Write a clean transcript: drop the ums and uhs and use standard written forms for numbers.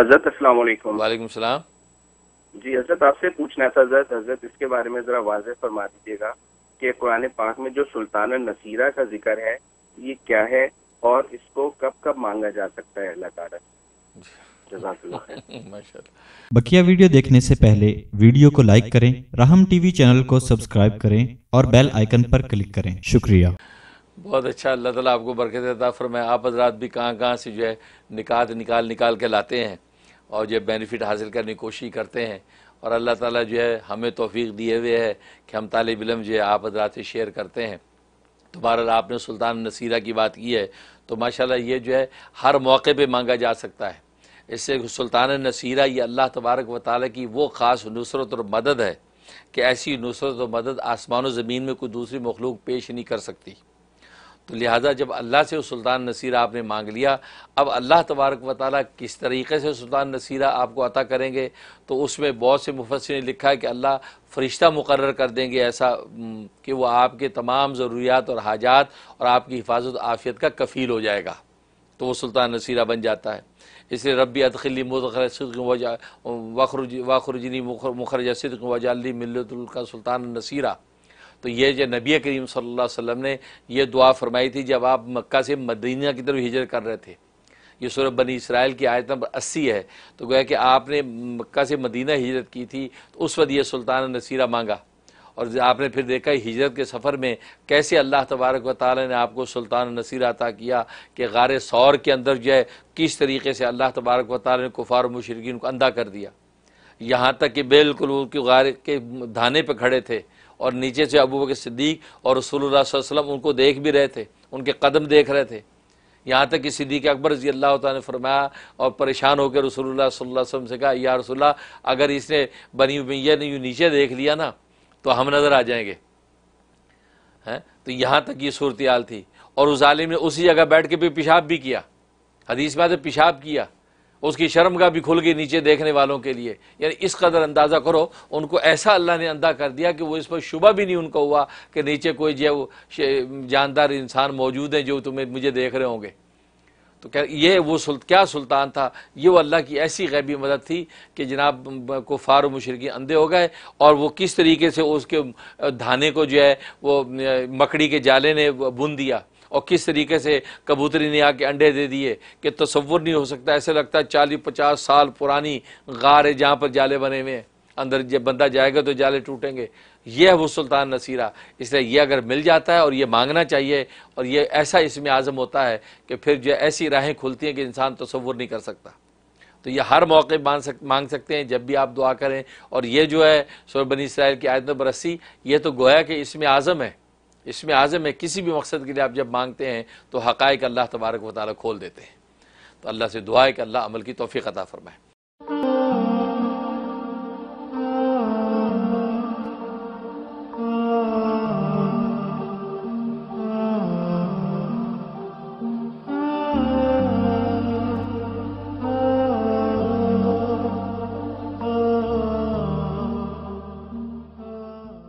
حضرت السلام علیکم۔ وعلیکم السلام۔ جی حضرت آپ سے پوچھنا تھا حضرت اس کے بارے میں ذرا واضح فرما دیجیے گا کہ قرآن پاک میں جو سلطان النصیرہ کا ذکر ہے یہ کیا ہے اور اس کو کب کب مانگا جا سکتا ہے اللہ تعالیٰ؟ جزاک اللہ خیر۔ بقیہ ویڈیو دیکھنے سے پہلے ویڈیو کو لائک کریں، رحم ٹی وی چینل کو سبسکرائب کریں اور بیل آئیکن پر کلک کریں۔ شکریہ۔ بہت اچھا، اللہ تعالیٰ آپ کو برکت عطا فرمائے۔ آپ حضرات بھی کہاں سے جو ہے نکات نکال کے لاتے ہیں اور جو بینیفٹ حاصل کرنے کی کوشش کرتے ہیں، اور اللہ تعالیٰ جو ہے ہمیں توفیق دیے ہوئے ہے کہ ہم طالب علم جو ہے آپ حضرات سے شیئر کرتے ہیں۔ تو بہرحال آپ نے سلطان نصیرہ کی بات کی ہے تو ماشاءاللہ یہ جو ہے ہر موقع پہ مانگا جا سکتا ہے۔ اس سے سلطان نصیرہ یہ اللہ تبارک و تعالیٰ کی وہ خاص نصرت اور مدد ہے کہ ایسی نصرت و مدد آسمان و زمین میں کوئی دوسری مخلوق پیش نہیں کر سکتی۔ تو لہٰذا جب اللہ سے سلطان نصیرہ آپ نے مانگ لیا، اب اللہ تبارک و تعالیٰ کس طریقے سے سلطان نصیرہ آپ کو عطا کریں گے، تو اس میں بہت سے مفسرین نے لکھا ہے کہ اللہ فرشتہ مقرر کر دیں گے ایسا کہ وہ آپ کے تمام ضروریات اور حاجات اور آپ کی حفاظت و عافیت کا کفیل ہو جائے گا، تو وہ سلطان نصیرہ بن جاتا ہے۔ اس لیے ربی ادخلنی مدخل صدق واخرجنی مخرج صدق واجعلنی من لدنک سلطان نصیرہ۔ تو یہ جو نبی کریم صلی اللہ علیہ وسلم نے یہ دعا فرمائی تھی جب آپ مکہ سے مدینہ کی طرف ہجرت کر رہے تھے۔ یہ سورہ بنی اسرائیل کی آیت نمبر 80 ہے۔ تو گویا کہ آپ نے مکہ سے مدینہ ہجرت کی تھی تو اس وقت یہ سلطان نصیرہ مانگا، اور آپ نے پھر دیکھا ہجرت کے سفر میں کیسے اللہ تبارک و تعالی نے آپ کو سلطان نصیرہ عطا کیا کہ غار ثور کے اندر جو ہے کس طریقے سے اللہ تبارک و تعالی نے کفار و مشرکین کو اندھا کر دیا، یہاں تک کہ بالکل وہ غار کے دھانے پہ کھڑے تھے اور نیچے سے ابوبکر صدیق اور رسول اللہ صلی اللہ علیہ وسلم ان کو دیکھ بھی رہے تھے، ان کے قدم دیکھ رہے تھے، یہاں تک کہ صدیق اکبر رضی اللہ تعالیٰ نے فرمایا اور پریشان ہو کے رسول اللہ صلی اللہ علیہ وسلم سے کہا، یا رسول اللہ اگر اس نے بنی امیہ نے نیچے دیکھ لیا نا تو ہم نظر آ جائیں گے۔ تو یہاں تک یہ صورتحال تھی، اور اس ظالم نے اسی جگہ بیٹھ کے بھی پیشاب بھی کیا، حدیث میں آتا ہے پیشاب کیا، اس کی شرمگاہ بھی کھل گئی نیچے دیکھنے والوں کے لیے۔ یعنی اس قدر اندازہ کرو ان کو ایسا اللہ نے اندھا کر دیا کہ وہ اس پر شبہ بھی نہیں ان کو ہوا کہ نیچے کوئی جو جاندار انسان موجود ہیں جو مجھے دیکھ رہے ہوں گے۔ تو یہ وہ کیا سلطان تھا، یہ وہ اللہ کی ایسی غیبی مدد تھی کہ جناب کفار و مشرکین اندھے ہو گئے، اور وہ کس طریقے سے اس کے دھانے کو جو ہے وہ مکڑی کے جالے نے بن دیا، اور کس طریقے سے کبوتری نے آ کے انڈے دے دیے کہ تصور نہیں ہو سکتا۔ ایسے لگتا ہے 40-50 سال پرانی غار ہے جہاں پر جالے بنے ہوئے ہیں، اندر جب بندہ جائے گا تو جالے ٹوٹیں گے۔ یہ ہے وہ سلطان نصیرہ۔ اس لیے یہ اگر مل جاتا ہے اور یہ مانگنا چاہیے، اور یہ ایسا اس میں عزم ہوتا ہے کہ پھر جو ایسی راہیں کھلتی ہیں کہ انسان تصور نہیں کر سکتا۔ تو یہ ہر موقع مانگ سکتے ہیں جب بھی آپ دعا کریں۔ اور یہ جو ہے سورہ بنی اسرائیل کی آیت نمبر 80، یہ تو گویا کہ اس میں عزم ہے، اس میں عزم ہے۔ کسی بھی مقصد کے لیے آپ جب مانگتے ہیں تو حقائق اللہ تبارک و تعالیٰ کھول دیتے ہیں۔ تو اللہ سے دعا ہے کہ اللہ عمل کی توفیق عطا فرمائے۔